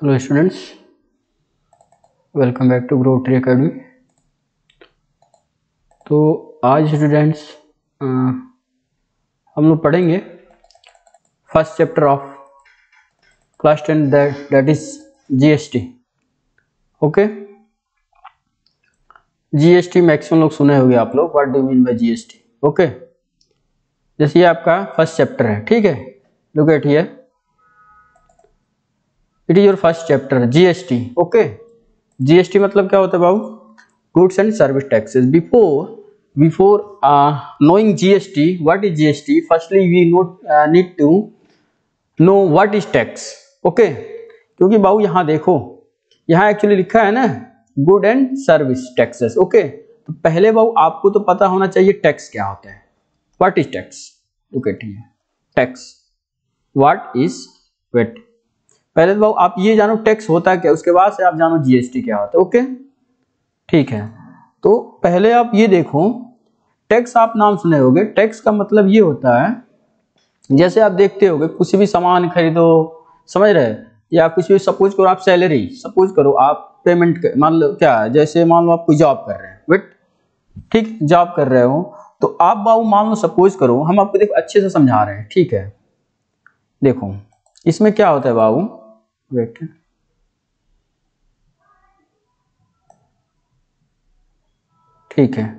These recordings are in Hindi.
Hello students, welcome back to Grow Tree Academy. तो आज स्टूडेंट्स हम लोग पढ़ेंगे first chapter of class 10 that is GST. Okay, GST maximum लोग सुने होंगे आप लोग, what do mean by GST. Okay, जैसे ये आपका फर्स्ट चैप्टर है, ठीक है। Look at here, it is your first chapter GST. Okay, GST मतलब क्या होता है बाबू? Goods and service taxes. Before knowing GST, what is GST? Firstly, we need to know what is tax. Okay, क्योंकि बाबू यहाँ देखो, यहाँ एक्चुअली लिखा है ना good and service taxes. Okay, तो पहले बाबू आपको तो पता होना चाहिए टैक्स क्या होता है। What is tax? Look at here, tax what is VAT. पहले तो बाबू आप ये जानो टैक्स होता है क्या, उसके बाद से आप जानो जीएसटी क्या होता है। ओके, ठीक है। तो पहले आप ये देखो, टैक्स आप नाम सुने होंगे। टैक्स का मतलब ये होता है, जैसे आप देखते होंगे कुछ भी सामान खरीदो, समझ रहे, या कुछ भी, सपोज करो आप सैलरी, सपोज करो आप पेमेंट, मान लो क्या, जैसे मान लो आप कोई जॉब कर रहे हैं, वेट, ठीक, जॉब कर रहे हो, तो आप बाबू मान लो सपोज करो, हम आपको देखो अच्छे से समझा रहे हैं, ठीक है। देखो इसमें क्या होता है बाबू, वेट, ठीक है,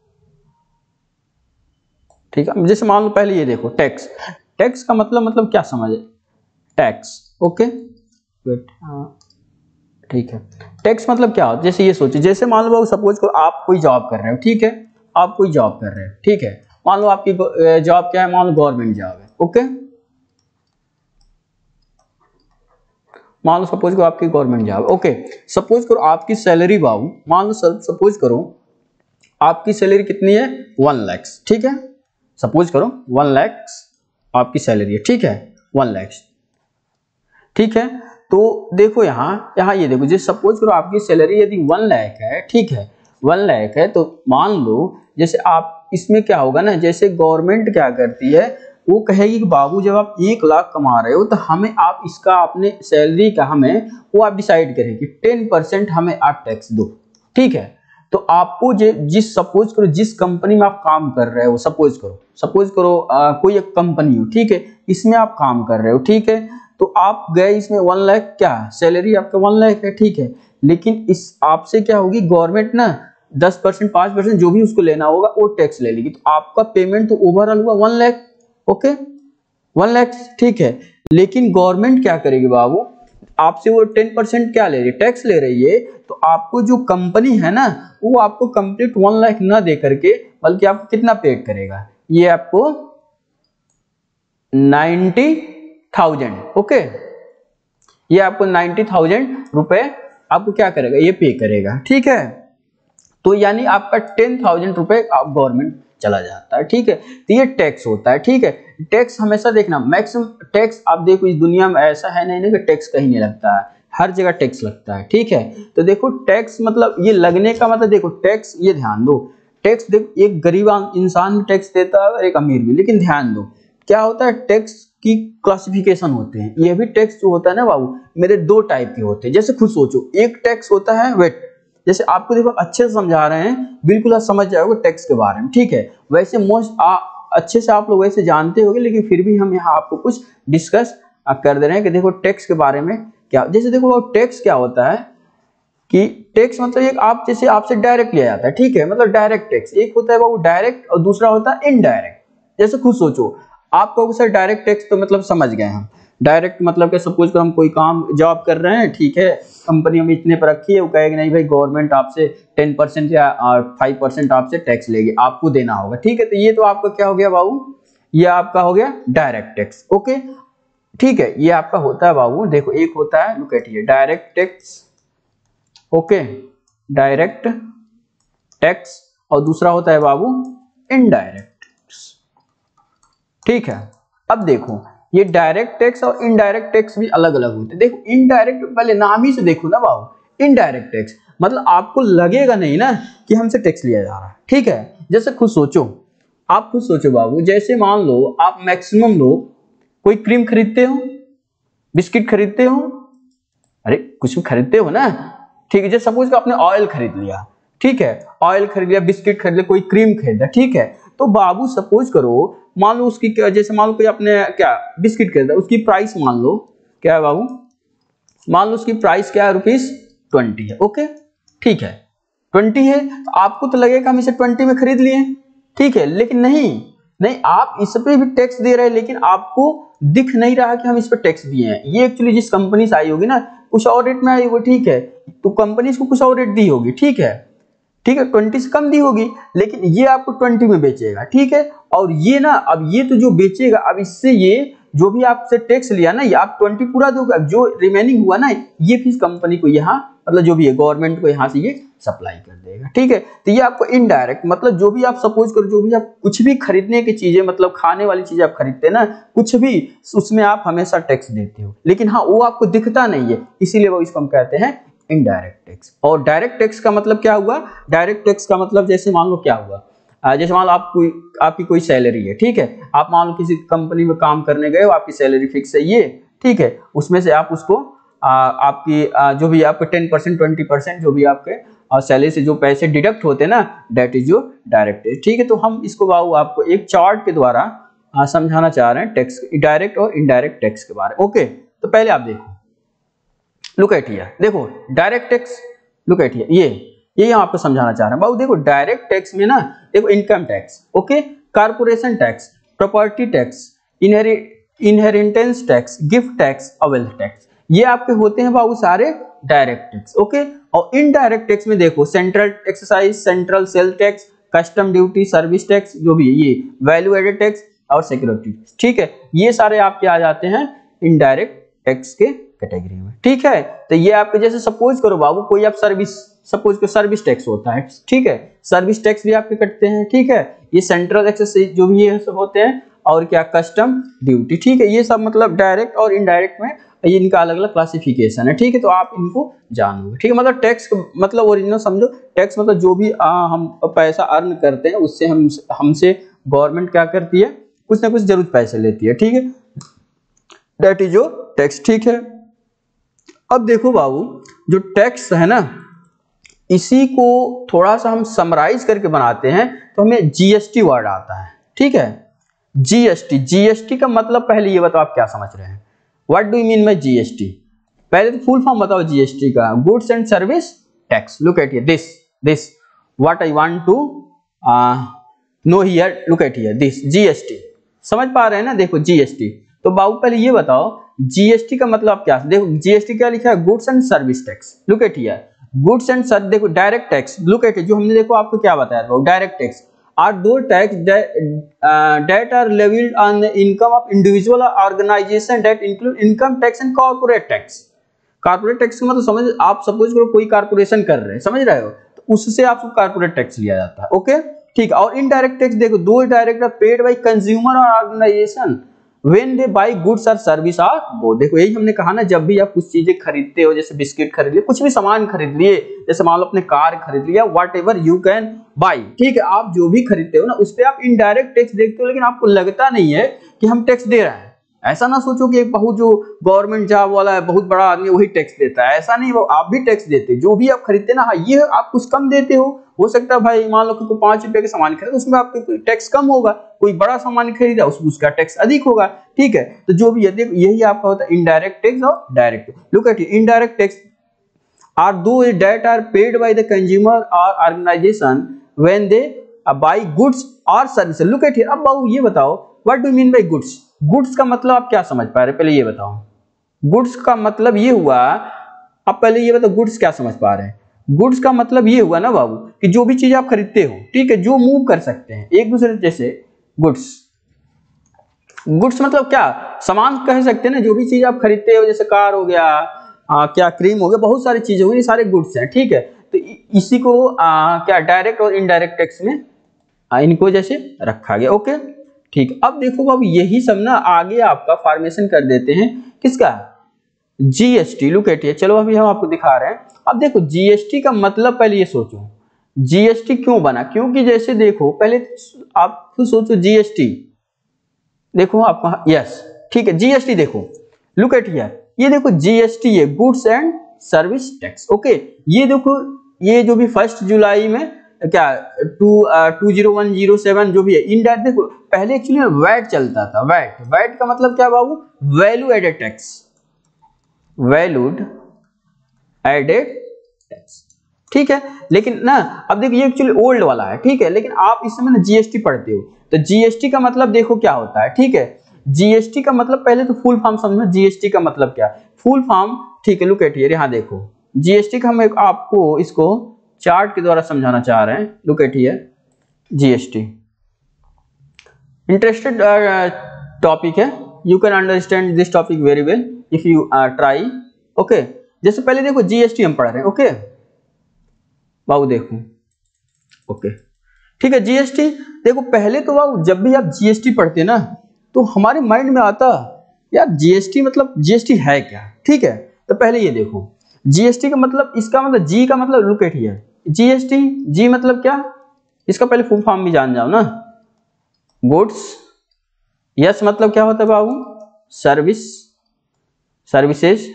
ठीक है। जैसे मान लो पहले ये देखो टैक्स, टैक्स का मतलब क्या समझे, टैक्स। ओके, वेट, ठीक है। टैक्स मतलब क्या होता है, जैसे ये सोचिए, जैसे मान लो सपोज करो आप कोई जॉब कर रहे हो, ठीक है, आप कोई जॉब कर रहे हो, ठीक है, मान लो आपकी जॉब क्या है, मान लो गवर्नमेंट जॉब है। ओके, मान लो सपोज करो आपकी गवर्नमेंट जॉब। ओके, सपोज करो आपकी सैलरी बाबू, मान लो सपोज करो आपकी सैलरी कितनी है, 1 लाख, ठीक है। सपोज करो 1 लाख आपकी सैलरी है, ठीक है, 1 लाख, ठीक है। तो देखो यहाँ ये देखो, जैसे सपोज करो आपकी सैलरी यदि 1 लाख है, ठीक है, 1 लाख है, तो मान लो जैसे आप इसमें क्या होगा ना, जैसे गवर्नमेंट क्या करती है, वो कहेगी कि बाबू जब आप 1 लाख कमा रहे हो तो हमें आप इसका अपने सैलरी का हमें वो आप डिसाइड करेंगे 10% हमें आप टैक्स दो, ठीक है। तो आपको जिस सपोज करो जिस कंपनी में आप काम कर रहे हो, सपोज करो कोई एक कंपनी हो, ठीक है, इसमें आप काम कर रहे हो, ठीक है। तो आप गए इसमें 1 लाख, क्या सैलरी आपका 1 लाख है, ठीक है, लेकिन इस आपसे क्या होगी, गवर्नमेंट ना 10% 5% जो भी उसको लेना होगा वो टैक्स ले लेगी, तो आपका पेमेंट तो ओवरऑल हुआ 1 लाख। ओके, 1 लाख, ठीक है। लेकिन गवर्नमेंट क्या करेगी बाबू, आपसे वो 10% क्या ले रही है, टैक्स ले रही है। तो आपको जो कंपनी है ना, वो आपको कंप्लीट 1 लाख ना दे करके, बल्कि आपको कितना पे करेगा, ये आपको 90,000। ओके, ये आपको 90,000 रुपए आपको क्या करेगा, ये पे करेगा, ठीक है। तो यानी आपका 10,000 रुपए आप गवर्नमेंट चला जाता है, ठीक है। तो ये टैक्स होता है, ठीक है। टैक्स हमेशा देखना, मैक्सिमम टैक्स आप देखो इस दुनिया में ऐसा है नहीं कि टैक्स कहीं नहीं लगता है, हर जगह टैक्स लगता है, ठीक है। तो देखो टैक्स मतलब ये लगने का मतलब, देखो टैक्स, ये ध्यान दो, टैक्स देखो एक गरीब इंसान भी टैक्स देता है और एक अमीर भी, लेकिन ध्यान दो क्या होता है, टैक्स की क्लासिफिकेशन होते हैं। ये भी टैक्स जो होता है ना बाबू, मेरे 2 टाइप के होते हैं। जैसे खुद सोचो, एक टैक्स होता है वेट, जैसे आपको देखो अच्छे से समझा रहे हैं, बिल्कुल आप समझ जाओगे टैक्स के बारे में, ठीक है। वैसे अच्छे से आप लोग वैसे जानते होंगे, लेकिन फिर भी हम यहाँ आपको कुछ डिस्कस कर दे रहे हैं कि देखो टैक्स के बारे में क्या। जैसे देखो टैक्स क्या होता है कि टैक्स मतलब एक आप जैसे आपसे डायरेक्ट लिया जाता है, ठीक है, मतलब डायरेक्ट टैक्स एक होता है वो डायरेक्ट, और दूसरा होता है इनडायरेक्ट। जैसे खुद सोचो, आप कहोगे सर डायरेक्ट टैक्स तो मतलब समझ गए हम, डायरेक्ट मतलब कि सपोज कर हम कोई काम जॉब कर रहे हैं, ठीक है, कंपनी हमें इतने पर रखी है, वो कहेगी नहीं भाई गवर्नमेंट आपसे 10% या 5% आपसे टैक्स लेगी, आपको देना होगा, ठीक है। तो ये तो आपका क्या हो गया बाबू, ये आपका हो गया डायरेक्ट टैक्स। ओके, ठीक है, ये आपका होता है बाबू, देखो एक होता है, look at here, direct tax. Okay, direct tax, और दूसरा होता है बाबू इनडायरेक्ट टैक्स, ठीक है। अब देखो ये डायरेक्ट टैक्स और इनडायरेक्ट टैक्स भी अलग अलग होते हैं। देखो इनडायरेक्ट, पहले नाम ही से देखो ना बाबू, इनडायरेक्ट टैक्स मतलब आपको लगेगा नहीं ना कि हमसे टैक्स लिया जा रहा है, ठीक है। जैसे खुद सोचो, आप खुद सोचो बाबू, जैसे मान लो आप मैक्सिमम लोग कोई क्रीम खरीदते हो, बिस्किट खरीदते हो, अरे कुछ भी खरीदते हो ना, ठीक है, जैसे सपोज आपने ऑयल खरीद लिया, ठीक है, ऑयल खरीद लिया, बिस्किट खरीद लिया, कोई क्रीम खरीदा, ठीक है, तो बाबू सपोज करो मान लो उसकी जैसे मान लो कोई आपने क्या बिस्किट खरीदा, उसकी प्राइस मान लो क्या है बाबू, मान लो उसकी प्राइस क्या है ₹20 है, ओके, ठीक है 20 है, तो आपको तो लगेगा हम इसे 20 में खरीद लिए, ठीक है, लेकिन नहीं आप इस पे भी टैक्स दे रहे हैं, लेकिन आपको दिख नहीं रहा कि हम इस पे टैक्स दिए हैं। ये एक्चुअली जिस कंपनी से आई होगी ना कुछ और रेट में आई होगी, ठीक है, तो कंपनी इसको कुछ और रेट दी होगी, ठीक है 20 से कम दी होगी, लेकिन ये आपको 20 में बेचेगा, ठीक है, और ये ना अब ये तो जो बेचेगा, अब इससे ये जो भी आपसे टैक्स लिया ना ये आप 20 पूरा दोगे, अब जो रिमेनिंग हुआ ना ये फीस कंपनी को यहाँ मतलब जो भी है गवर्नमेंट को यहाँ से ये सप्लाई कर देगा, ठीक है। तो ये आपको इनडायरेक्ट मतलब जो भी आप सपोज करो जो भी आप कुछ भी खरीदने की चीजें मतलब खाने वाली चीजें आप खरीदते हैं ना कुछ भी उसमें आप हमेशा टैक्स देते हो, लेकिन हाँ वो आपको दिखता नहीं है, इसीलिए वो इसको हम कहते हैं इनडायरेक्ट टैक्स। और डायरेक्ट टैक्स का मतलब क्या हुआ, डायरेक्ट टैक्स का मतलब जैसे मान लो क्या हुआ, जैसे मान लो आपकी कोई सैलरी है, ठीक है, आप मान लो किसी कंपनी में काम करने गए हो, आपकी सैलरी फिक्स है ये, ठीक है, उसमें से आप उसको आपकी जो भी आपके 10% 20% जो भी आपके सैलरी से जो पैसे डिडक्ट होते हैं ना that is your direct tax, ठीक है। तो हम इसको बाबू आपको एक चार्ट के द्वारा समझाना चाह रहे हैं टैक्स डायरेक्ट और इनडायरेक्ट टैक्स के बारे में, ओके। तो पहले आप देखो लुक एट हियर, देखो direct tax, look at here, ये हम आपको समझाना चाह रहे हैं बाबू। देखो डायरेक्ट टैक्स में ना देखो income tax, okay, corporation tax, property tax, inheritance tax, gift tax और वेल्थ टैक्स, ये आपके होते हैं बाबू सारे डायरेक्ट टैक्स, ओके। और इनडायरेक्ट टैक्स में देखो central excise, central sale tax, custom duty, service tax जो भी है ये, वैल्यू एडेड टैक्स और सिक्योरिटी टैक्स, ठीक है, ये सारे आपके आ जाते हैं इनडायरेक्ट टैक्स के कैटेगरी में, ठीक है। तो ये आपके जैसे सपोज करो बाबू कोई आप सर्विस सपोज करो सर्विस टैक्स होता है, ठीक है, सर्विस टैक्स भी आपके कटते हैं, ठीक है, ये सेंट्रल एक्साइज जो भी ये सब होते हैं और क्या कस्टम ड्यूटी, ठीक है, ये सब मतलब डायरेक्ट और इनडायरेक्ट में ये इनका अलग अलग क्लासिफिकेशन है, ठीक है, तो आप इनको जानोगे, ठीक है। मतलब टैक्स मतलब ओरिजिनल समझो, टैक्स मतलब जो भी हम पैसा अर्न करते हैं उससे हमसे गवर्नमेंट क्या करती है कुछ ना कुछ जरूर पैसे लेती है, ठीक है, दैट इज योर टैक्स, ठीक है। अब देखो बाबू जो टैक्स है ना इसी को थोड़ा सा हम समराइज करके बनाते हैं तो हमें जीएसटी वर्ड आता है, ठीक है, जीएसटी का मतलब पहले ये बताओ आप क्या समझ रहे हैं, what do you mean by GST, पहले तो फुल फॉर्म बताओ जीएसटी का, goods and service tax, look at here this what I want to know here, look at here this GST, समझ पा रहे हैं ना, देखो जीएसटी, तो बाबू पहले ये बताओ जीएसटी का मतलब क्या, देखो जीएसटी क्या लिखा है, goods and service tax, look at here, goods and service, देखो डायरेक्ट टैक्स, लुक एट जो हमने देखो आपको क्या बताया था, direct tax are those tax that are levied on the income of individual or organization that include income tax and corporate tax। Corporate tax का मतलब समझ आप सपोज करो कोई कॉर्पोरेशन कर रहे हैं, समझ रहे हो, तो उससे आपको कॉर्पोरेट टैक्स लिया जाता है, ओके, ठीक। और इनडायरेक्ट टैक्स देखो those direct are paid by consumer और organization when they buy goods और सर्विस आर बोथ, देखो यही हमने कहा ना जब भी आप कुछ चीजें खरीदते हो, जैसे बिस्किट खरीद लिए, कुछ भी सामान खरीद लिए, जैसे मान लो अपने कार खरीद लिया, whatever you can buy, ठीक है, आप जो भी खरीदते हो ना उस पे आप इनडायरेक्ट टैक्स देखते हो, लेकिन आपको लगता नहीं है कि हम टैक्स दे रहे हैं। ऐसा ना सोचो कि एक बहुत जो गवर्नमेंट जॉब वाला है बहुत बड़ा आदमी वही टैक्स देता है, ऐसा नहीं, वो आप भी टैक्स देते, जो भी आप खरीदते ना, हाँ ये आप कुछ कम देते हो सकता है भाई मान लो कि 5 रुपए के सामान खरीदा उसमें आपको टैक्स कम होगा, कोई बड़ा सामान खरीदा उसका टैक्स अधिक होगा, ठीक है। तो जो भी है देखो यही आपका होता है इनडायरेक्ट टैक्स और direct, look at indirect tax are those that are paid by the consumer or organization when they buy goods or services, look at here। अब बाबू ये बताओ what do you mean by goods, goods का मतलब आप क्या समझ पा रहे, पहले ये बताओ, गुड्स का मतलब ये हुआ, अब पहले ये बताओ गुड्स क्या समझ पा रहे हैं, गुड्स का मतलब ये हुआ ना बाबू कि जो भी चीज आप खरीदते हो, ठीक है, जो मूव कर सकते हैं एक दूसरे, जैसे गुड्स मतलब क्या, सामान कह सकते हैं ना, जो भी चीज आप खरीदते हो, जैसे कार हो गया, क्या क्रीम हो गया, बहुत सारी चीजें हो गई, ये सारे गुड्स हैं, ठीक है। तो इसी को क्या डायरेक्ट और इनडायरेक्ट टैक्स में इनको जैसे रखा गया, ओके, ठीक। अब देखो बाबू यही सब ना आगे आपका फॉर्मेशन कर देते हैं किसका, जीएसटी, लुक एट हियर, चलो अभी हम आपको दिखा रहे हैं। अब देखो जीएसटी का मतलब पहले ये सोचो जीएसटी क्यों बना, क्योंकि जैसे देखो पहले आप खुद सोचो जीएसटी, देखो आपका यस, ठीक है, जीएसटी देखो लुक एट हियर, ये देखो जीएसटी है goods and service tax. Okay, ये देखो, ये जो भी 1 जुलाई में क्या 20107 जो भी है इनडायरेक्ट, देखो पहले एक्चुअली वैट चलता था। वैट का मतलब क्या बाबू, value added tax, valued added tax, ठीक है। लेकिन ना अब देखिए ये एक्चुअली ओल्ड वाला है, ठीक है, लेकिन आप इस समय ना जीएसटी पढ़ते हो, तो जीएसटी का मतलब देखो क्या होता है, ठीक है। जीएसटी का मतलब पहले तो फुल फॉर्म समझो, जीएसटी का मतलब क्या है, फुल फॉर्म, ठीक है। लुक एट हियर, यहाँ देखो जीएसटी का हम आपको इसको चार्ट के द्वारा समझाना चाह रहे हैं। Look at here, GST interested topic है, you can understand this topic very well if you try. Okay, जैसे पहले देखो जीएसटी हम पढ़ रहे हैं, ओके बाबू देखो, ओके ठीक है। जीएसटी देखो, पहले तो बाबू जब भी आप जीएसटी पढ़ते ना तो हमारे माइंड में आता यार जीएसटी मतलब जीएसटी है क्या, ठीक है। तो पहले ये देखो जीएसटी का मतलब, इसका मतलब जी का मतलब, look at here, GST, G मतलब क्या, इसका पहले फुल फॉर्म भी जान जाओ ना, गुड्स, यस मतलब क्या होता है बाबू, सर्विस, सर्विसेज,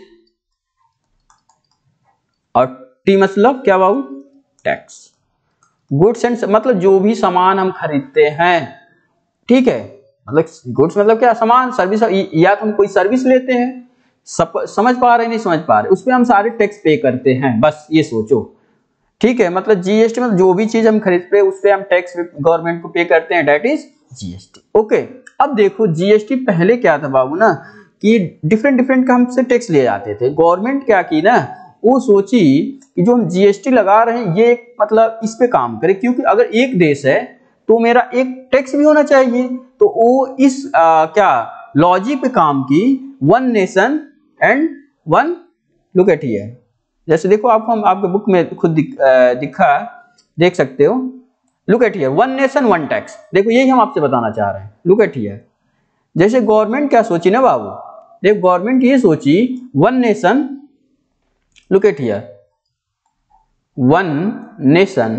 और टी मतलब क्या बाबू, टैक्स। गुड्स एंड मतलब जो भी सामान हम खरीदते हैं, ठीक है, मतलब गुड्स मतलब क्या, सामान, सर्विस, या तो हम कोई सर्विस लेते हैं, समझ पा रहे नहीं समझ पा रहे, उस पर हम सारे टैक्स पे करते हैं, बस ये सोचो, ठीक है। मतलब जीएसटी मतलब जो भी चीज हम खरीदते हैं उस पर हम टैक्स गवर्नमेंट को पे करते हैं, दैट इज जीएसटी। ओके, अब देखो जीएसटी पहले क्या था बाबू ना, कि डिफरेंट का हमसे टैक्स लिए जाते थे। गवर्नमेंट क्या की ना, वो सोची कि जो हम जीएसटी लगा रहे हैं ये मतलब इस पे काम करे, क्योंकि अगर एक देश है तो मेरा एक टैक्स भी होना चाहिए, तो वो इस क्या लॉजिक पे काम की, one nation and one, look at here, जैसे देखो आपको हम आपके बुक में खुद देख सकते हो, look at here, one nation one tax. देखो यही हम आपसे बताना चाह रहे हैं, लुक एट हियर। जैसे गवर्नमेंट क्या सोची ना बाबू, देखो गवर्नमेंट ये सोची one nation, look at here, one nation,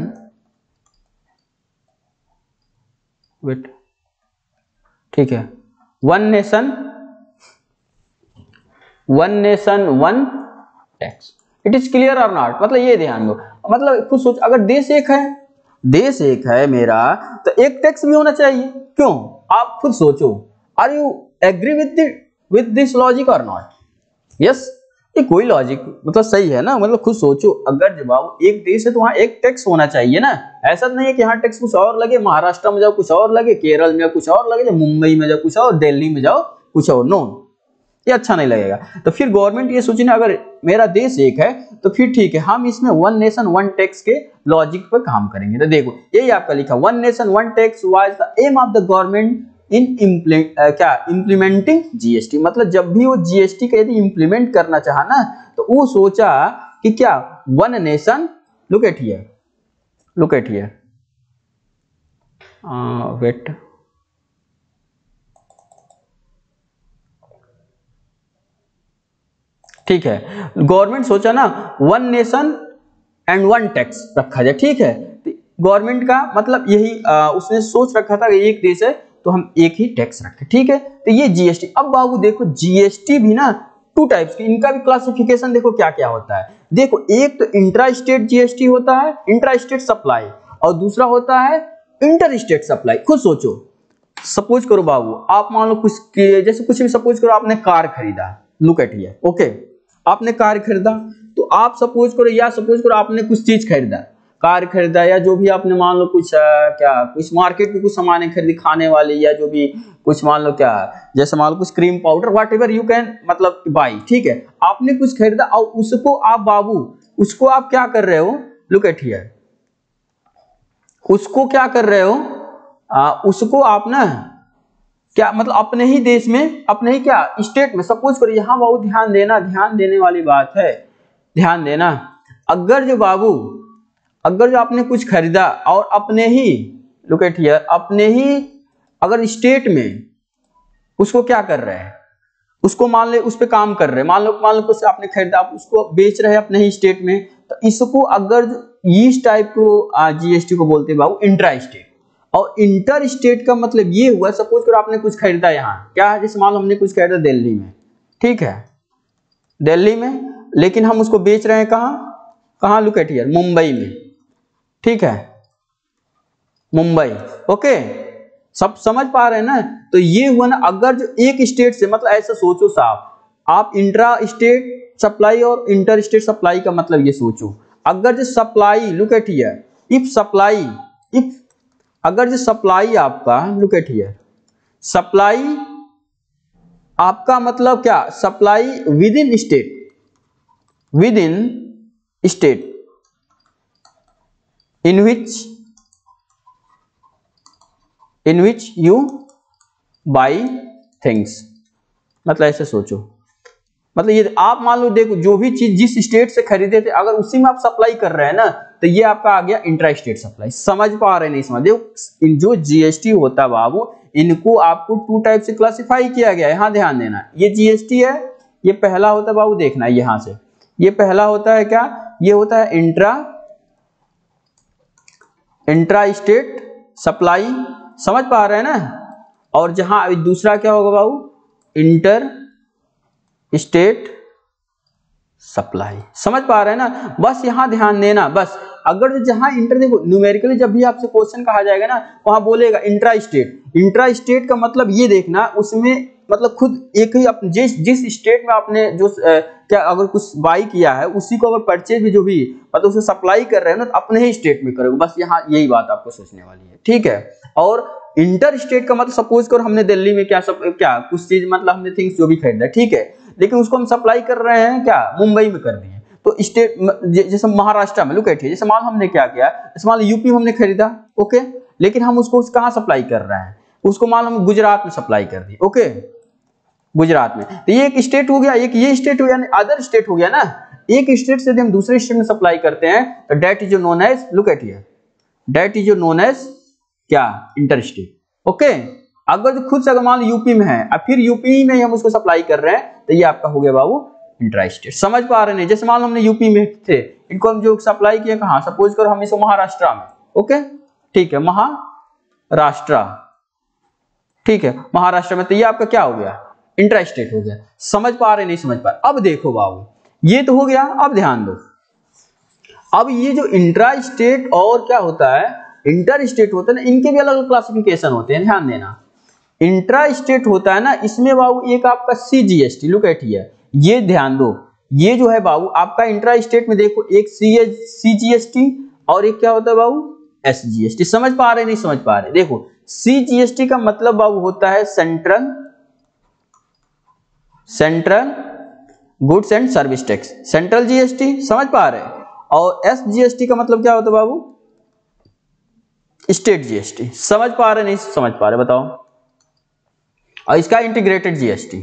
wait, ठीक है, one nation one tax. It is clear और नॉट, मतलब ये ध्यान दो, मतलब खुद सोच, अगर देश एक है मेरा, तो एक टैक्स भी होना चाहिए, क्यों, आप खुद सोचो, are you agree with this logic और नॉट, यस, ये कोई लॉजिक मतलब सही है ना, मतलब खुद सोचो, अगर जवाब एक देश है तो वहां एक टैक्स होना चाहिए ना, ऐसा नहीं है कि यहाँ टैक्स कुछ और लगे, महाराष्ट्र में जाओ कुछ और लगे, केरल में कुछ और लगे, मुंबई में जाओ कुछ और, दिल्ली में जाओ कुछ और, नो, ये अच्छा नहीं लगेगा। तो फिर गवर्नमेंट ये सोची ना, अगर मेरा देश एक है तो फिर ठीक है, हम इसमें वन नेशन वन टैक्स के लॉजिक पर काम करेंगे। तो देखो यही आपका लिखा, one nation one tax was the aim of the government in implementing GST. मतलब जब भी वो जीएसटी का यदि इम्प्लीमेंट करना चाहा ना, तो वो सोचा कि क्या one nation, look at here, wait, ठीक है, गवर्नमेंट सोचा ना one nation and one tax रखा जाए, ठीक है। गवर्नमेंट का मतलब यही उसने सोच रखा था कि एक देश है तो हम एक ही टैक्स रखें, ठीक है। तो ये जीएसटी। अब बाबू देखो जीएसटी भी ना टू टाइप्स की, इनका भी क्लासिफिकेशन देखो क्या क्या होता है। देखो एक तो इंट्रा स्टेट जीएसटी होता है, इंट्रा स्टेट सप्लाई, और दूसरा होता है इंटर स्टेट सप्लाई। खुद सोचो, सपोज करो बाबू आप मान लो कुछ, जैसे कुछ भी सपोज करो आपने कार खरीदा, लुक एट हियर, ओके, आपने कार खरीदा, तो आप सपोज करो आपने कुछ चीज खरीदा, कार खरीदा, या जो भी आपने मान लो कुछ कुछ मार्केट में कुछ सामान खरीदी खाने वाली, या जो भी कुछ मान लो जैसे मान लो कुछ cream powder, whatever you can मतलब बाई, ठीक है, आपने कुछ खरीदा और उसको आप बाबू उसको आप क्या कर रहे हो, लुक एट हियर, उसको क्या कर रहे हो, उसको आप ना क्या मतलब अपने ही देश में, अपने ही क्या स्टेट में, सपोज करो यहाँ बहुत ध्यान देने वाली बात है, ध्यान देना, अगर जो आपने कुछ खरीदा और अपने ही, लुक एट हियर, अपने ही अगर स्टेट में उसको क्या कर रहे हैं, उसको मान ले उस पे काम कर रहे हैं, मान लो कुछ आपने खरीदा, आप उसको बेच रहे हैं अपने ही स्टेट में, तो इसको अगर इस टाइप को जीएसटी को बोलते हैं बाबू इंट्रा स्टेट। और इंटर स्टेट का मतलब ये हुआ, सपोज करो आपने कुछ खरीदा यहाँ, क्या है, जैसे मान लो हमने कुछ खरीदा दिल्ली में, ठीक है, दिल्ली में, लेकिन हम उसको बेच रहे हैं कहाँ लुक एट हियर, मुंबई में, ठीक है, मुंबई। ओके, सब समझ पा रहे हैं ना। तो ये हुआ ना, अगर जो एक स्टेट से, मतलब ऐसा सोचो साहब, आप इंट्रा स्टेट सप्लाई और इंटर स्टेट सप्लाई का मतलब ये सोचो, अगर जो supply, look at here, if supply, if अगर जो सप्लाई आपका, लुक एट हियर, सप्लाई आपका मतलब क्या, supply within state, within state in which you buy things, मतलब ऐसे सोचो, मतलब ये आप मान लो, देखो जो भी चीज जिस स्टेट से खरीदे थे, अगर उसी में आप सप्लाई कर रहे हैं ना, तो ये आपका आ गया इंट्रा स्टेट सप्लाई। समझ पा रहे नहीं समझ, देखो जो जीएसटी होता है बाबू, इनको आपको टू टाइप से क्लासिफाई किया गया है, यहाँ ध्यान देना। ये जीएसटी है, ये पहला होता है बाबू, देखना यहां से, ये पहला होता है क्या, ये होता है इंट्रा स्टेट सप्लाई, समझ पा रहे हैं ना। और जहां दूसरा क्या होगा बाबू, इंटर स्टेट सप्लाई, समझ पा रहे हैं ना। बस यहां ध्यान देना, बस अगर जहां इंटर, देखो न्यूमेरिकली जब भी आपसे क्वेश्चन कहा जाएगा ना, वहां बोलेगा इंट्रा स्टेट, इंट्रा स्टेट का मतलब ये देखना, उसमें मतलब खुद एक ही जिस स्टेट में आपने जो क्या अगर कुछ बाई किया है, उसी को अगर परचेज भी जो भी मतलब उसे सप्लाई कर रहे हैं ना, तो अपने ही स्टेट में करोगे। बस यहाँ यही बात आपको सोचने वाली है, ठीक है। और इंटर स्टेट का मतलब सपोज करो हमने दिल्ली में क्या कुछ चीज, मतलब हमने थिंग्स जो भी खरीदा, ठीक है, लेकिन उसको हम सप्लाई कर रहे हैं क्या, मुंबई में कर दिए, तो स्टेट जैसे महाराष्ट्र में, लुक एट हियर, जैसे मान हमने क्या किया, जैसे मान यूपी में हमने खरीदा, ओके, लेकिन हम उसको कहाँ सप्लाई कर रहे हैं, उसको मान हम गुजरात में सप्लाई कर दिए, ओके, गुजरात में। तो ये एक स्टेट हो गया, एक ये स्टेट हो गया, अदर स्टेट हो गया ना। एक स्टेट से हम दूसरे स्टेट में सप्लाई करते हैं, तो that is known as, look at here, that is known as क्या, इंटर स्टेट, ओके। अगर खुद से अगर मान लो यूपी में है, अब फिर यूपी में हम उसको सप्लाई कर रहे हैं, तो ये आपका हो गया बाबू इंट्रा स्टेट। समझ पा रहे हैं, जैसे मान लो हमने यूपी में थे, इनको हम जो सप्लाई किए कहां, सपोज करो हम इसको महाराष्ट्र में, ओके, ठीक है, महाराष्ट्र, ठीक है, महाराष्ट्र में, तो ये आपका क्या हो गया, इंट्रा स्टेट हो गया। समझ पा रहे नहीं समझ पा रहे। अब देखो बाबू, ये तो हो गया, अब ध्यान दो, अब ये जो इंट्रा स्टेट और क्या होता है, इंटर स्टेट होता है ना, इनके भी अलग अलग क्लासिफिकेशन होते हैं, ध्यान देना। इंट्रा स्टेट होता है ना, इसमें बाबू एक आपका सीजीएसटी, लुक एट हियर, ये ध्यान दो, ये जो है बाबू आपका इंट्रा स्टेट में, देखो एक सीजीएसटी और एक क्या होता है बाबू, एसजीएसटी। समझ पा रहे नहीं समझ पा रहे, देखो सीजीएसटी का मतलब बाबू होता है central goods and service tax, central GST, समझ पा रहे। और एसजीएसटी का मतलब क्या होता है बाबू, स्टेट जीएसटी। समझ पा रहे नहीं समझ पा रहे, बताओ। और इसका इंटीग्रेटेड जीएसटी,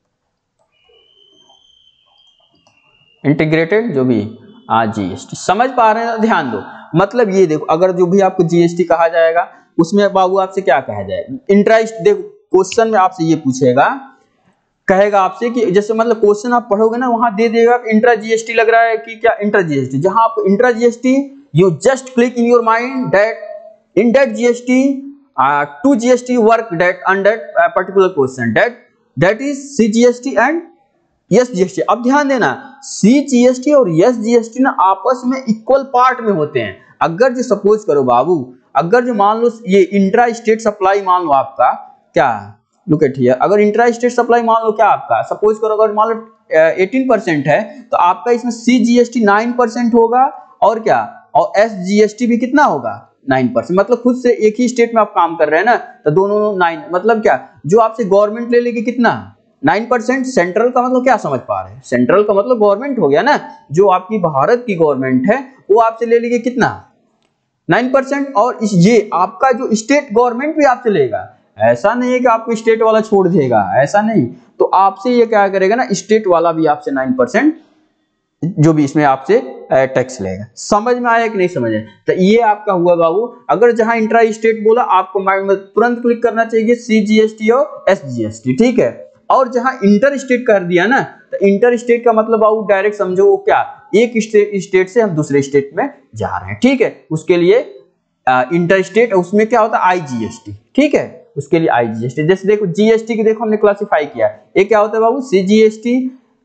इंटीग्रेटेड जो भी जीएसटी, समझ पा रहे हैं, ध्यान दो। मतलब ये देखो, अगर जो भी आपको जीएसटी कहा जाएगा, उसमें बाबू आपसे क्या कहा जाएगा, इंटरेस्ट। देखो क्वेश्चन में आपसे ये पूछेगा, कहेगा आपसे कि जैसे मतलब क्वेश्चन आप पढ़ोगे ना, वहां दे देगा इंट्रा जीएसटी लग रहा है कि क्या इंटर जीएसटी, जहां आपको intra GST, you just click in your mind that in that GST to GST work that under particular question, that is CGST and SGST. अब ध्यान देना, सीजीएसटी और एसजीएसटी ना आपस में इक्वल पार्ट में होते हैं। अगर जो सपोज करो बाबू, अगर जो मान लो ये इंट्रा स्टेट सप्लाई मान लो आपका क्या, लुक एट हियर, अगर इंट्रा स्टेट सप्लाई मान लो क्या आपका, सपोज करो अगर मान लो 18% है, तो आपका इसमें सीजीएसटी 9% होगा, और क्या, और एसजीएसटी भी कितना होगा, 9%। मतलब खुद से एक ही स्टेट में आप काम कर रहे हैं ना, तो दोनों 9, मतलब क्या, जो आपसे गवर्नमेंट ले लेगी कितना, 9%। सेंट्रल का मतलब क्या समझ पा रहे हैं, सेंट्रल का मतलब गवर्नमेंट हो गया ना, जो आपकी भारत की गवर्नमेंट है, वो आपसे ले लेगी कितना, 9%। और ये आपका जो स्टेट गवर्नमेंट भी आपसे लेगा, ऐसा नहीं है कि आपको स्टेट वाला छोड़ देगा, ऐसा नहीं, तो आपसे ये क्या करेगा ना, स्टेट वाला भी आपसे 9% जो भी इसमें आपसे टैक्स लेगा। समझ में आया कि नहीं समझ आया? तो ये आपका हुआ बाबू। अगर जहां इंट्रा स्टेट बोला, आपको माइंड में तुरंत क्लिक करना चाहिए सीजीएसटी और एसजीएसटी, ठीक है। और जहां इंटर स्टेट कर दिया ना, तो इंटर स्टेट का मतलब बाबू डायरेक्ट समझो वो क्या, एक स्टेट से हम दूसरे स्टेट में जा रहे हैं, ठीक है। उसके लिए इंटर स्टेट, उसमें क्या होता है आईजीएसटी, ठीक है, उसके लिए आईजीएसटी। जैसे देखो जीएसटी की देखो हमने क्लासिफाई किया, एक क्या होता है बाबू, सीजीएसटी,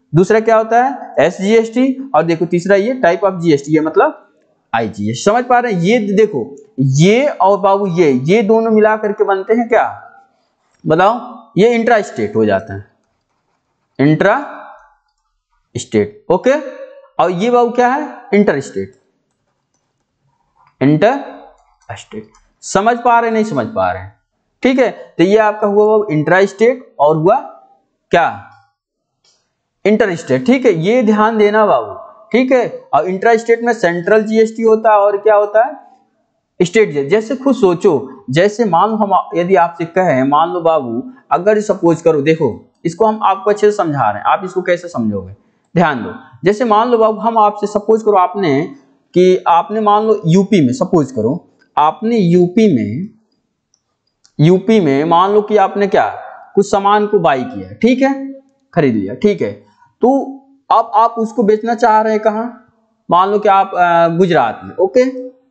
दूसरा क्या होता है SGST, और देखो तीसरा ये टाइप ऑफ GST, ये मतलब IGST। समझ पा रहे हैं? ये देखो ये और बाबू ये दोनों मिला करके बनते हैं क्या, बताओ, ये इंट्रा स्टेट हो जाता है, इंट्रा स्टेट। ओके, और ये बाबू क्या है, इंटर स्टेट, इंटर स्टेट। समझ पा रहे नहीं समझ पा रहे हैं? ठीक है, तो ये आपका हुआ बाबू इंट्रा स्टेट और हुआ क्या, इंटर स्टेट। ठीक है, ये ध्यान देना बाबू। ठीक है, और इंट्रा स्टेट में सेंट्रल GST होता है और क्या होता है, स्टेट GST। जैसे खुद सोचो, जैसे मान लो हम यदि आपसे कहें, मान लो बाबू अगर सपोज करो, देखो इसको हम आपको अच्छे से समझा रहे हैं, आप इसको कैसे समझोगे, ध्यान दो। जैसे मान लो बाबू हम आपसे सपोज करो आपने मान लो यूपी में, सपोज करो आपने यूपी में मान लो कि आपने क्या कुछ सामान को बाई किया, ठीक है, खरीद लिया, ठीक है, तो अब आप उसको बेचना चाह रहे हैं कहां, मान लो कि आप गुजरात में। ओके,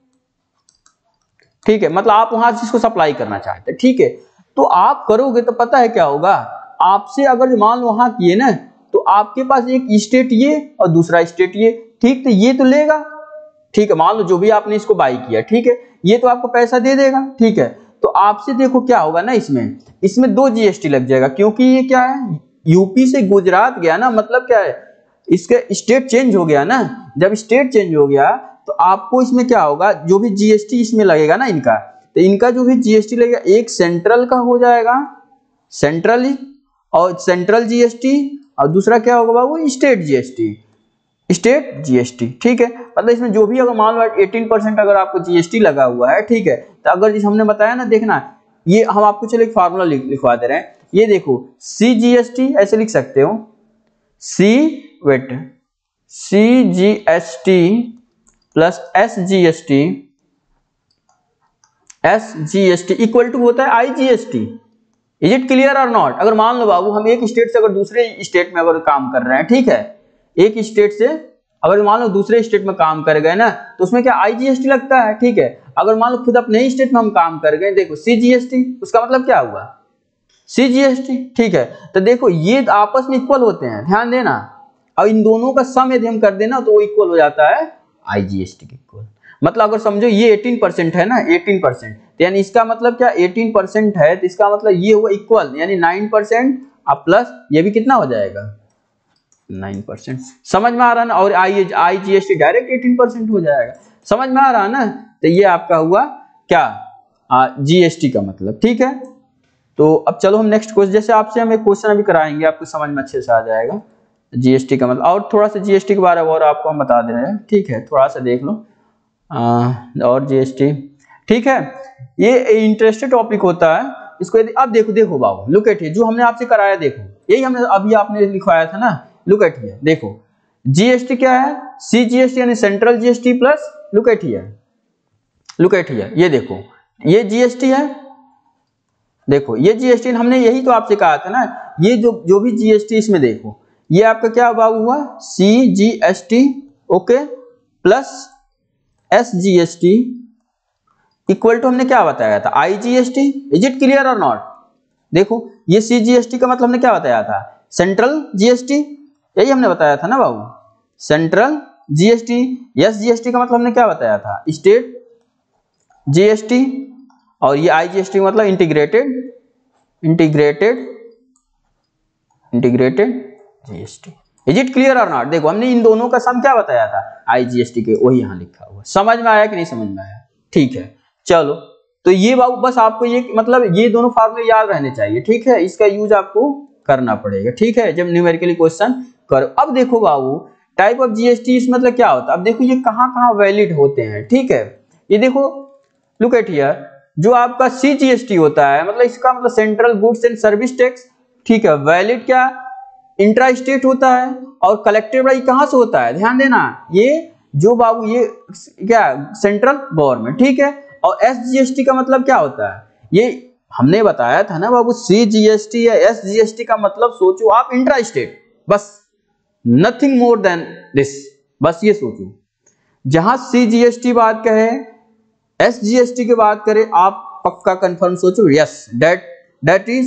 ठीक है, मतलब आप वहां से इसको सप्लाई करना चाहते हैं। ठीक है, तो आप करोगे तो पता है क्या होगा, आपसे अगर मान लो वहां किए ना, तो आपके पास एक स्टेट ये और दूसरा स्टेट ये, ठीक, तो ये तो लेगा, ठीक है, मान लो जो भी आपने इसको बाई किया, ठीक है, ये तो आपको पैसा दे देगा, ठीक है, तो आपसे देखो क्या होगा ना, इसमें 2 GST लग जाएगा, क्योंकि ये क्या है, यूपी से गुजरात गया ना, मतलब क्या है, इसके स्टेट चेंज हो गया ना। जब स्टेट चेंज हो गया तो आपको इसमें क्या होगा, जो भी GST इसमें लगेगा ना इनका, तो इनका जो भी GST लगेगा एक सेंट्रल का हो जाएगा, सेंट्रल GST, और दूसरा क्या होगा बाबू, स्टेट GST। ठीक है, मतलब इसमें जो भी अगर मान लो 18% अगर आपको GST लगा हुआ है, ठीक है, तो अगर जिस हमने बताया ना, देखना ये हम आपको चलो एक फार्मूला लिखवा दे रहे हैं, ये देखो CGST ऐसे लिख सकते हो, CGST plus SGST equal to होता है IGST। इज इट क्लियर और नॉट? अगर मान लो बाबू हम एक स्टेट से अगर दूसरे स्टेट में अगर काम कर रहे हैं, ठीक है, एक स्टेट से अगर मान लो दूसरे स्टेट में काम कर गए ना, तो उसमें क्या IGST लगता है, ठीक है। अगर मान लो खुद अपने ही स्टेट में हम काम कर गए, देखो CGST, उसका मतलब क्या हुआ, CGST, ठीक है। तो देखो ये आपस में इक्वल होते हैं, ध्यान देना, और इन दोनों का सम यदि हम कर देना तो वो इक्वल हो जाता है IGST के इक्वल। मतलब अगर समझो ये 18% है ना, 18%, यानी इसका मतलब क्या 18% है, तो इसका मतलब ये हुआ इक्वल, यानी 9% अब प्लस ये भी कितना हो जाएगा 9%। समझ में आ रहा ना, और IGST डायरेक्ट 18% हो जाएगा, समझ में आ रहा ना। तो ये आपका हुआ क्या GST का मतलब, ठीक है। तो अब चलो हम नेक्स्ट क्वेश्चन, जैसे आपसे हम एक क्वेश्चन अभी कराएंगे, आपको समझ में अच्छे से आ जाएगा GST का मतलब, और थोड़ा सा GST के बारे में और आपको हम बता दे रहे हैं, ठीक है, थोड़ा सा देख लो और GST, ठीक है। ये इंटरेस्टेड टॉपिक होता है, इसको यदि अब देखो बाबू, लुक एट हियर, जो हमने आपसे कराया, देखो यही हमने अभी आपने लिखवाया था ना, लुक एट हियर, देखो GST क्या है, CGST यानी central GST plus, look at here, ये देखो ये GST है, देखो ये GST हमने यही तो आपसे कहा था ना, ये जो भी GST इसमें देखो, ये आपका क्या बाबू हुआ CGST, okay, plus SGST equal to हमने क्या बताया था IGST। इज इट क्लियर और नॉट? देखो ये CGST का मतलब हमने क्या बताया था, सेंट्रल GST, यही हमने बताया था ना बाबू, सेंट्रल GST। SGST का मतलब हमने क्या बताया था, स्टेट GST, और ये IGST मतलब integrated GST। Is it clear और नॉट? देखो हमने इन दोनों का सम क्या बताया था IGST के, वही यहाँ लिखा हुआ, समझ में आया कि नहीं समझ में आया? ठीक है, चलो तो ये बाबू बस आपको ये मतलब ये दोनों फार्मूले याद रहने चाहिए, ठीक है, इसका यूज आपको करना पड़ेगा, ठीक है, जब न्यूमेरिकली क्वेश्चन करो। अब देखो बाबू टाइप ऑफ GST इसमें मतलब क्या होता है, अब देखो ये कहाँ वैलिड होते हैं, ठीक है, ये देखो लुक एट हियर, जो आपका CGST होता है, मतलब इसका मतलब central goods and service tax, ठीक है, वैलिड क्या इंट्रा स्टेट होता है, और कलेक्टेड बाई कहां से होता है, ध्यान देना, ये जो बाबू ये क्या सेंट्रल गवर्नमेंट, ठीक है। और SGST का मतलब क्या होता है, ये हमने बताया था ना बाबू, CGST या SGST का मतलब सोचो आप इंट्रा स्टेट, बस नथिंग मोर देन दिस, बस ये सोचो, जहां CGST बात कहे SGST की बात करें, आप पक्का कंफर्म सोचो, yes that is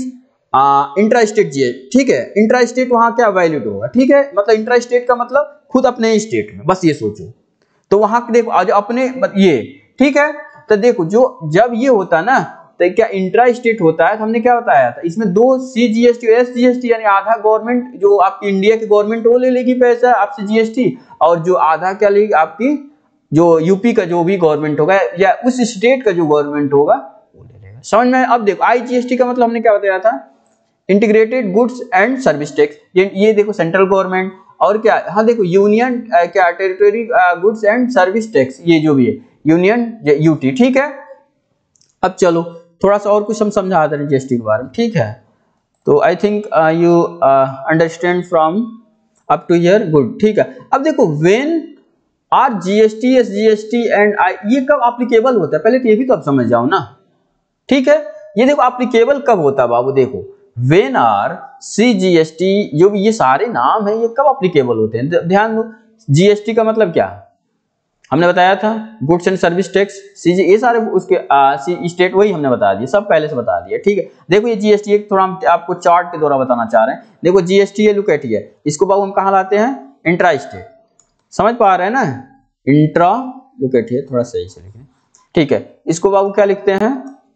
intra state GST, ठीक है। इंट्रा स्टेट वहां क्या वैलिड होगा, ठीक है, मतलब इंट्रा स्टेट का मतलब खुद अपने स्टेट में, बस ये सोचो। तो वहां देखो आज अपने ये, ठीक है। तो देखो जो जब ये होता ना तो क्या इंट्रा स्टेट होता है, तो हमने क्या बताया था इसमें दो सीजीएसटी और एसजीएसटी, यानी आधा गवर्नमेंट जो आपकी इंडिया की गवर्नमेंट वो ले लेगी पैसा आपसे जीएसटी, और जो आधा क्या लेगी आपकी जो यूपी का जो भी गवर्नमेंट होगा या उस स्टेट का जो गवर्नमेंट होगा वो ले लेगा। समझ में? अब देखो आईजीएसटी का मतलब हमने क्या बताया था, integrated goods and service tax, ये देखो सेंट्रल गवर्नमेंट, और क्या, हाँ देखो यूनियन क्या territory goods and service tax, ये जो भी है यूनियन यूटी, ठीक है। अब चलो थोड़ा सा और कुछ हम समझा दें जीएसटी के बारे में, ठीक है। तो I think you understand from up to here, good, ठीक है। अब देखो when are GST SGST and I, ये कब एप्लीकेबल होता है, पहले तो ये भी तो आप समझ जाओ ना, ठीक है। ये देखो एप्लीकेबल कब होता है बाबू, देखो व्हेन आर सीजीएसटी, जो ये सारे नाम है ये कब एप्लीकेबल होते हैं, ध्यान दो। जीएसटी का मतलब क्या हमने बताया था, goods and service tax, CG, ये सारे उसके स्टेट वही हमने बता दिया, सब पहले से बता दिया, ठीक है। देखो ये जीएसटी एक थोड़ा हम आपको चार्ट के द्वारा बताना चाह रहे हैं। देखो जीएसटी ये लुक एट है, इसको बाबू हम कहाँ लाते हैं, इंट्रा स्टेट, समझ पा रहे हैं ना, इंट्रा, लुक एट है, थोड़ा सही से लिखें, ठीक है। इसको बाबू क्या लिखते हैं,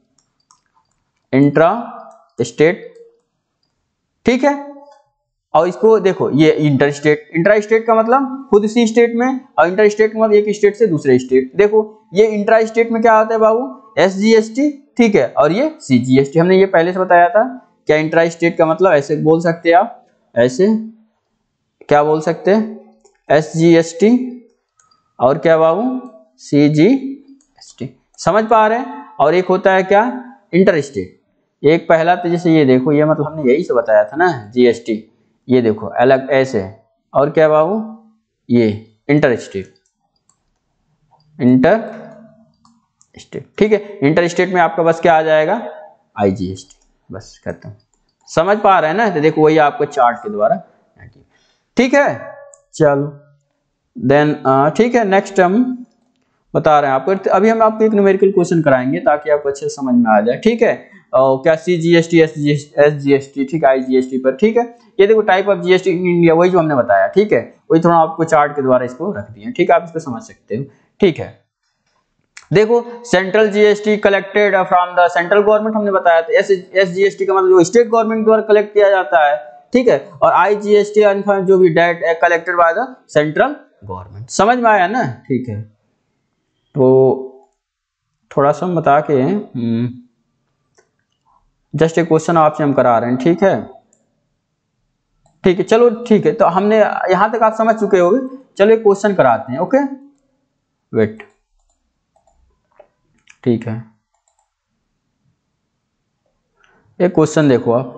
इंट्रा स्टेट, ठीक है। और इसको देखो ये इंटर स्टेट, इंट्रा स्टेट का मतलब खुद इसी स्टेट में, और इंटर स्टेट का मतलब एक स्टेट से दूसरे स्टेट। देखो ये इंट्रा स्टेट में क्या आता है बाबू, एसजीएसटी, ठीक है, और ये सीजीएसटी, हमने ये पहले से बताया था। क्या इंट्रा स्टेट का मतलब ऐसे बोल सकते हैं आप, ऐसे क्या बोल सकते हैं, एसजीएसटी, और क्या बाबू सीजीएसटी, समझ पा रहे हैं। और एक होता है क्या, इंटर स्टेट, एक पहला तो जैसे ये देखो, ये मतलब हमने यही से बताया था ना जीएसटी, ये देखो अलग ऐसे, और क्या बाबू ये इंटर स्टेट, इंटर स्टेट, ठीक है। इंटर स्टेट में आपका बस क्या आ जाएगा, आईजीएसटी, बस खत्म, समझ पा रहे हैं ना। तो देखो वही आपको चार्ट के द्वारा, ठीक है। चलो देन ठीक है, नेक्स्ट हम बता रहे हैं आपको, अभी हम आपको एक न्यूमेरिकल क्वेश्चन कराएंगे ताकि आपको अच्छे समझ में आ जाए, ठीक है। क्या सीजीएसटी एसजीएसटी, ठीक है, आईजीएसटी पर, ठीक है। ये देखो type of GST in India, वही जो हमने बताया, ठीक है, वही थोड़ा आपको चार्ट के द्वारा इसको रख दिया, ठीक है, आप इसको समझ सकते हो, ठीक है। देखो central GST collected from the central government, हमने बताया था। एसजीएसटी का मतलब जो स्टेट गवर्नमेंट द्वारा कलेक्ट किया जाता है, ठीक है। और आईजीएसटी जो भी that collected by the central government, समझ में आया ना, ठीक है। तो थोड़ा सा हम बता के जस्ट एक क्वेश्चन आपसे हम करा रहे हैं, ठीक है, ठीक है, चलो ठीक है। तो हमने यहां तक आप समझ चुके होंगे, चलो एक क्वेश्चन कराते हैं, ओके, वेट, ठीक है। एक क्वेश्चन देखो आप,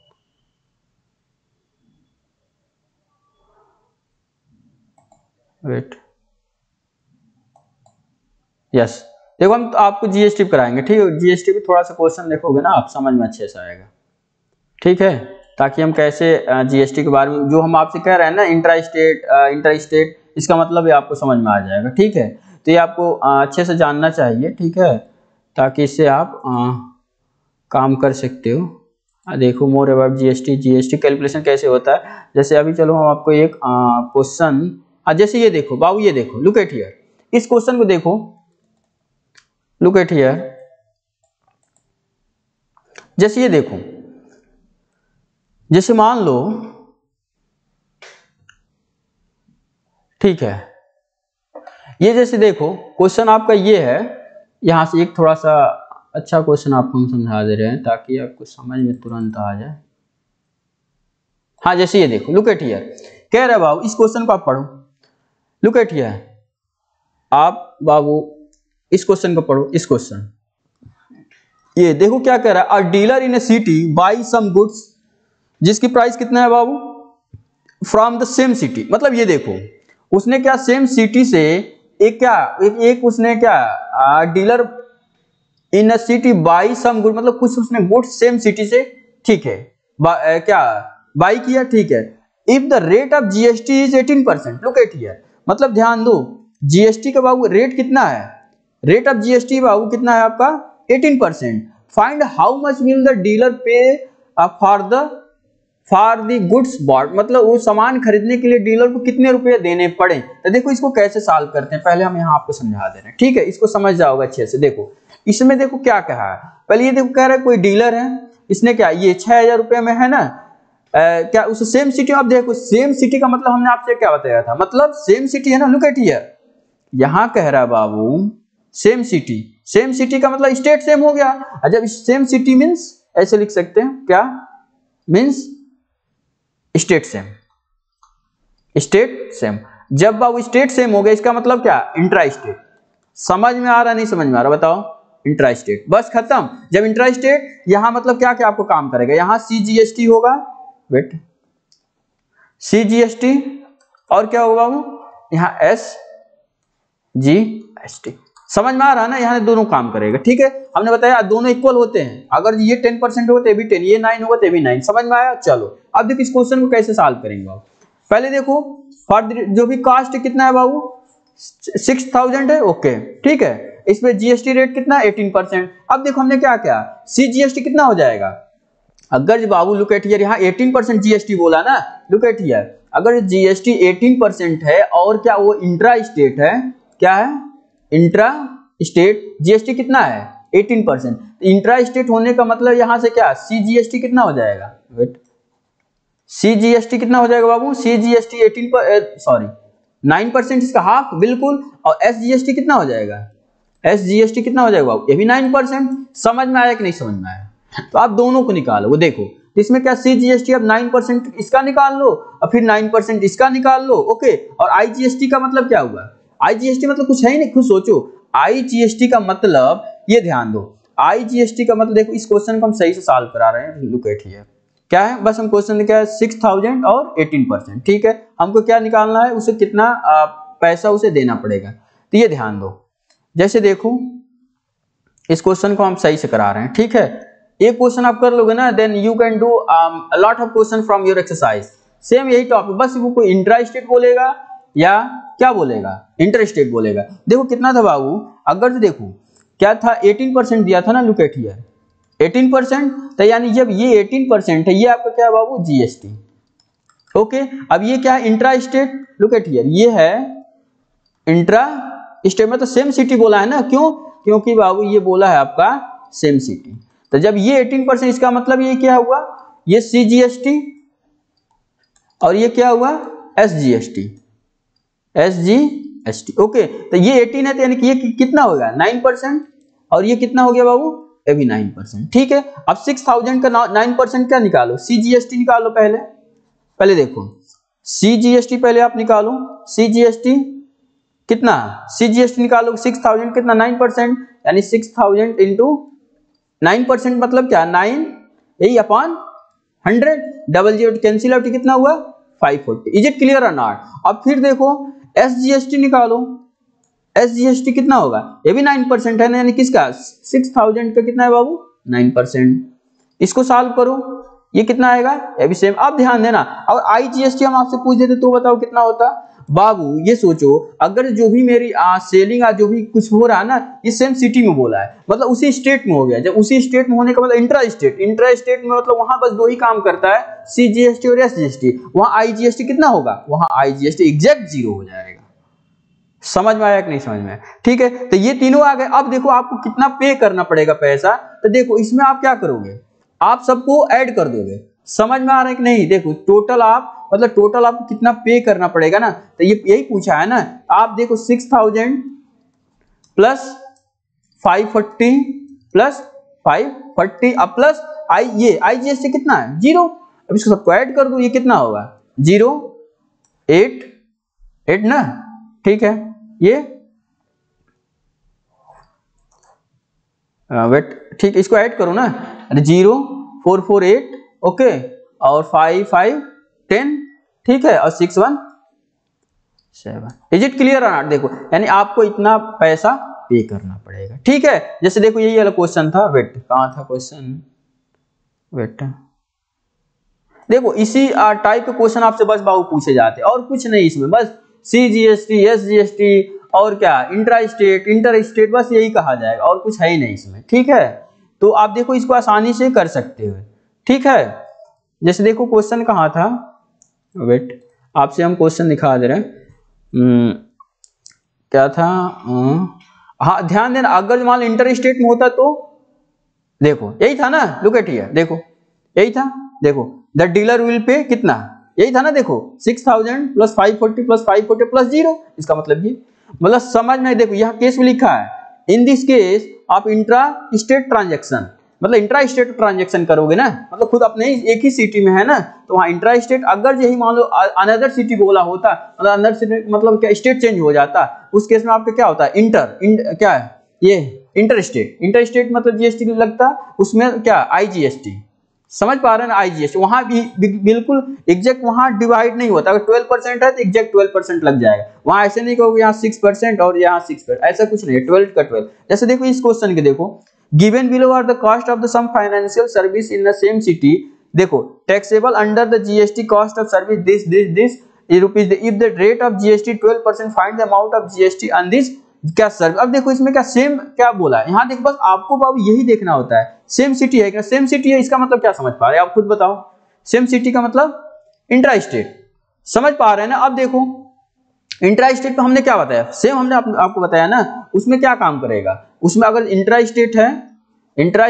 वेट, यस, देखो हम आपको जीएसटी कराएंगे, ठीक है। जीएसटी भी थोड़ा सा क्वेश्चन देखोगे ना आप, समझ में अच्छे से आएगा, ठीक है। ताकि हम कैसे जीएसटी के बारे में जो हम आपसे कह रहे हैं ना, इंट्रा स्टेट, इसका मतलब भी आपको समझ में आ जाएगा, ठीक है। तो ये आपको अच्छे से जानना चाहिए, ठीक है, ताकि इससे आप काम कर सकते हो। देखो मोर अबाउट जीएसटी कैलकुलेशन कैसे होता है, जैसे अभी चलो हम आपको एक क्वेश्चन, जैसे ये देखो बाबू, ये देखो, लुक एट हियर, इस क्वेश्चन को देखो, लुक एट हियर, जैसे ये देखो, जैसे मान लो, ठीक है, ये जैसे देखो क्वेश्चन आपका ये है, यहां से एक थोड़ा सा अच्छा क्वेश्चन आपको हम समझा दे रहे हैं ताकि आपको समझ में तुरंत आ जाए। हाँ जैसे ये देखो, लुक एट हियर, कह रहे बाबू इस क्वेश्चन को आप पढ़ो, लुक एट हियर, आप बाबू इस क्वेश्चन को पढ़ो, इस क्वेश्चन, ये देखो क्या कह रहा है, a dealer in a city buy some goods, जिसकी प्राइस कितना है बाबू, फ्रॉम द सेम सिटी, मतलब ये देखो उसने क्या सेम सिटी से एक क्या एक उसने क्या dealer in a city buy some good, मतलब कुछ उसने गुड सेम सिटी से, ठीक है, क्या बाई किया, ठीक है। If the rate of GST is 18%, look at here, मतलब ध्यान दो जीएसटी का बाबू रेट कितना है, रेट ऑफ जीएसटी बाबू कितना है आपका 18%, find how much will the dealer pay for the goods bought, मतलब वो सामान खरीदने के लिए डीलर को कितने रुपए देने पड़े। तो देखो इसको कैसे सॉल्व करते हैं, पहले हम यहाँ आपको समझा दे रहे हैं, ठीक है, इसको समझ जाओगे अच्छे से। देखो इसमें देखो क्या कहा है, पहले ये देखो कह रहा है कोई डीलर है, इसने क्या ये 6000 रुपए में है ना, क्या उस सेम सिटी, आप देखो सेम सिटी का मतलब हमने आपसे क्या बताया था, मतलब सेम सिटी है ना, लुक एट हियर, यहां कह रहा है बाबू सेम सिटी, सेम सिटी का मतलब स्टेट सेम हो गया। जब सेम सिटी मींस ऐसे लिख सकते हैं, क्या means state same, state same. जब बाबू स्टेट सेम हो गया इसका मतलब क्या, इंट्रा स्टेट। समझ में आ रहा नहीं समझ में आ रहा बताओ, इंट्रा स्टेट, बस खत्म। जब इंट्रा स्टेट यहां मतलब क्या क्या आपको काम करेगा, यहां CGST होगा, वेट CGST, और क्या होगा बाबू यहां SGST। समझ में आ रहा है ना, यहां दोनों काम करेगा, ठीक है। हमने बताया दोनों इक्वल होते हैं, अगर ये 10% होगा तो भी 10, ये 9 होगा तो भी 9। समझ में आया। चलो अब देखो इस क्वेश्चन को कैसे सॉल्व करेंगे बाबू। पहले देखो फॉर जो भी कास्ट कितना है बाबू 6000 है, ओके ठीक है। इसमें GST रेट कितना है 18%। अब देखो हमने क्या किया, CGST कितना हो जाएगा, अगर बाबू लुक एट हियर, यहाँ 18% GST बोला ना, लुक एट हियर, अगर GST 18% है और क्या वो इंट्रा स्टेट है, क्या है इंट्रा स्टेट, GST कितना है 18%, इंट्रा स्टेट होने का मतलब यहां से क्या CGST कितना हो जाएगा, वेट CGST कितना हो जाएगा बाबू, CGST 9% इसका हाफ बिल्कुल, और SGST कितना हो जाएगा, SGST कितना हो जाएगा बाबू, ये भी 9%। समझ में आया कि नहीं समझ में आया, तो आप दोनों को निकालो। वो देखो इसमें क्या CGST अब 9% इसका निकाल लो और फिर 9% इसका निकाल लो, ओके। और IGST का मतलब क्या हुआ, IGST मतलब कुछ है ही नहीं, खुद सोचो। IGST का मतलब ये ध्यान दो, IGST का मतलब देखो इस क्वेश्चन को हम सही से सॉल्व करा रहे हैं, लुक एट हियर क्या है, बस हम क्वेश्चन लिखा है 6000 और 18%, ठीक है। हमको क्या निकालना है, उसे कितना पैसा उसे देना पड़ेगा। तो ये ध्यान दो, जैसे देखो इस क्वेश्चन को हम सही से करा रहे हैं, ठीक है। एक क्वेश्चन आप कर लोगे ना, then you can do a lot of question from your exercise. Same यही टॉपिक, बस वो कोई इंट्रा स्टेट बोलेगा या क्या बोलेगा, इंटर स्टेट बोलेगा। देखो कितना था बाबू, अगर देखो क्या था 18% दिया था ना, लुक एट हियर 18%, तो यानी जब ये 18% है, ये आपका क्या है बाबू GST, ओके। अब ये क्या है intra state, look at here ये है इंट्रा स्टेट, मतलब सेम सिटी बोला है ना, क्यों, क्योंकि बाबू ये बोला है आपका सेम सिटी। तो जब ये 18%, इसका मतलब ये क्या हुआ, ये CGST और ये क्या हुआ SGST, ओके। तो ये 18 है, तो यानी कि ये कितना होगा 9%, और ये कितना हो गया बाबू, ये भी 9%, ठीक है। अब 6000 का 9% क्या निकालो, CGST निकालो। पहले देखो CGST पहले आप निकालो, CGST कितना, CGST निकालो 6000 कितना 9%, यानी 6000 इंटू 9% मतलब क्या 9 यही upon 100, double zero cancel out, कितना हुआ 540। इज इट क्लियर और नॉट। अब फिर देखो SGST निकालो, SGST कितना होगा, ये भी 9% है ना, यानी किसका 6000 का कितना है बाबू 9%। इसको सॉल्व करो, ये कितना आएगा, ये भी सेम। अब ध्यान देना, और IGST हम आपसे पूछ देते तो बताओ कितना होता बाबू। ये सोचो अगर जो भी मेरी सेलिंग जो भी कुछ हो रहा है ना, ये सेम सिटी में बोला है, मतलब उसी स्टेट में हो गया। जब उसी स्टेट में होने का मतलब इंट्रा स्टेट में मतलब वहां बस दो ही काम करता है, CGST और SGST। वहां IGST कितना होगा, वहां IGST एग्जैक्ट 0 हो जाएगा। समझ में आया कि नहीं समझ में, ठीक है। तो ये तीनों आ गए। अब देखो आपको कितना पे करना पड़ेगा पैसा, तो देखो इसमें आप क्या करोगे, आप सबको ऐड कर दोगे। समझ में आ रहा है कि नहीं, देखो टोटल आप मतलब टोटल आपको कितना पे करना पड़ेगा ना, तो ये यही पूछा है ना। आप देखो 6000 प्लस 540 प्लस 540 अब प्लस ये IGST कितना है 0। अब इसको सबको ऐड कर दो, ये कितना होगा 088 ना, ठीक है। ये वेट ठीक, इसको ऐड करो ना, 0448 ओके, और 5510 ठीक है, और 617। इज इट क्लियर और नॉट। देखो यानी आपको इतना पैसा पे करना पड़ेगा, ठीक है। जैसे देखो यही वाला क्वेश्चन था, वेट कहां था क्वेश्चन, वेट देखो इसी टाइप के क्वेश्चन आपसे बस बाबू पूछे जाते हैं, और कुछ नहीं इसमें, बस CGST SGST और क्या इंट्रा स्टेट बस यही कहा जाएगा, और कुछ है ही नहीं इसमें, ठीक है। तो आप देखो इसको आसानी से कर सकते हो, ठीक है। जैसे देखो क्वेश्चन कहाँ था, वेट आपसे हम क्वेश्चन दिखा दे रहे हैं, क्या था, हाँ ध्यान देना, अगर मान लो इंटर स्टेट में होता तो देखो यही था ना, लुक एट हियर, देखो यही था, देखो द डीलर विल पे कितना, यही था ना, देखो 6000 प्लस 540 प्लस 540 प्लस 0, इसका मतलब ये, मतलब समझ में, देखो यहाँ केस में लिखा है, इन दिस केस आप इंट्रा स्टेट ट्रांजेक्शन, मतलब इंट्रा स्टेट ट्रांजेक्शन करोगे ना, मतलब खुद अपने एक ही सिटी में है ना, तो वहाँ इंट्रा स्टेट, अगर यही मान लो अनदर सिटी बोला होता, मतलब अनदर सिटी मतलब क्या स्टेट चेंज हो जाता, उस केस में आपका क्या होता है, क्या है ये इंटर स्टेट मतलब जीएसटी लगता, उसमें क्या आईजीएसटी, समझ पा रहे हैं ना, आईजीएसटी वहां भी बिल्कुल एग्जैक्ट वहां डिवाइड नहीं होता, अगर 12% है तो एग्जैक्ट 12% लग जाएगा, वहां ऐसे नहीं कहोगे यहाँ 6% और यहाँ 6%, ऐसा कुछ नहीं है, 12 का 12। जैसे देखो इस क्वेश्चन के देखो, given below are the cost of the some financial service in the same city, देखो taxable under the GST cost of service this rupees, if the rate of GST 12%, find the amount of GST on this क्या सर्विस। अब देखो इसमें क्या सेम क्या बोला है, यहाँ देखो बस आपको बाबू यही देखना होता है, सेम सिटी है क्या, सेम सिटी है, इसका मतलब क्या समझ पा रहे हैं आप खुद बताओ, सेम सिटी का मतलब इंट्रा स्टेट, समझ पा रहे हैं ना। अब देखो इंट्रा स्टेट पे हमने क्या बताया, सेम हमने आपको बताया ना, उसमें क्या काम करेगा, उसमें अगर इंट्रा स्टेट है, इंट्रा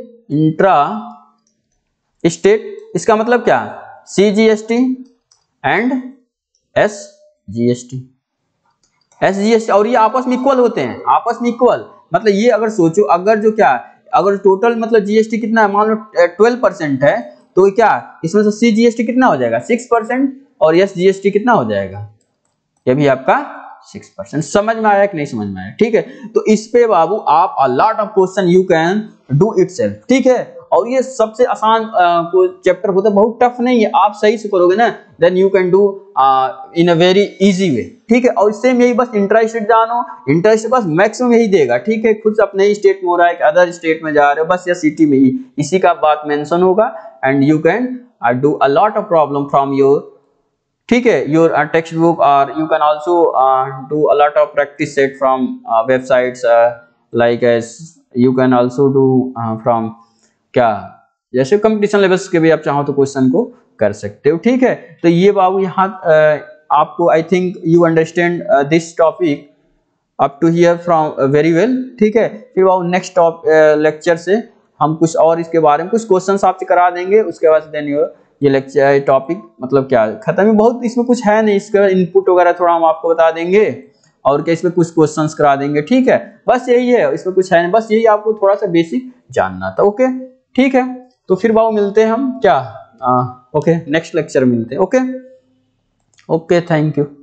स्टेट इसका मतलब क्या, सीजीएसटी एंड एसजीएसटी, और ये आपस में इक्वल होते हैं, आपस में इक्वल, मतलब ये अगर सोचो, अगर जो क्या, अगर टोटल मतलब जीएसटी कितना है, मान लो 12% है, तो क्या इसमें से सीजीएसटी कितना हो जाएगा 6%, और एसजीएसटी कितना हो जाएगा, ये भी आपका 6%। समझ में आया कि नहीं समझ में आया, ठीक है। तो इस पे बाबू आप a lot of question you can do itself, ठीक है, और ये सबसे आसान चैप्टर होता है, बहुत टफ नहीं है, आप सही से करोगे ना, then you can do in a very easy way, ठीक है। और सेम यही बस इंट्रा स्टेट जानो, इंट्रा स्टेट बस मैक्सिमम यही देगा, ठीक है, खुद अपने ही स्टेट में हो रहा है कि अदर स्टेट में जा रहे हो, बस या सिटी में ही इसी का बात मेंशन होगा, and you can do a lot of problem from your, ठीक है, योर टेक्स्ट बुक, और you can also do a lot of practice set from websites like S, you can also do from क्या, जैसे कंपटीशन लेवल्स के भी आप चाहो तो क्वेश्चन को कर सकते हो, ठीक है। तो ये बाबू यहाँ आपको I think you understand this topic up to here from very well, ठीक है। फिर बाबू नेक्स्ट लेक्चर से हम कुछ और इसके बारे में कुछ क्वेश्चंस आपसे करा देंगे, उसके बाद देन ये लेक्चर टॉपिक मतलब क्या खत्म ही, बहुत इसमें कुछ है नहीं, इसका इनपुट वगैरह थोड़ा हम आपको बता देंगे, और क्या इसमें कुछ क्वेश्चंस करा देंगे, ठीक है, बस यही है, इसमें कुछ है नहीं, बस यही आपको थोड़ा सा बेसिक जानना था, ओके, ठीक है। तो फिर बाबू मिलते हैं हम क्या, ओके नेक्स्ट लेक्चर मिलते हैं, ओके, थैंक यू।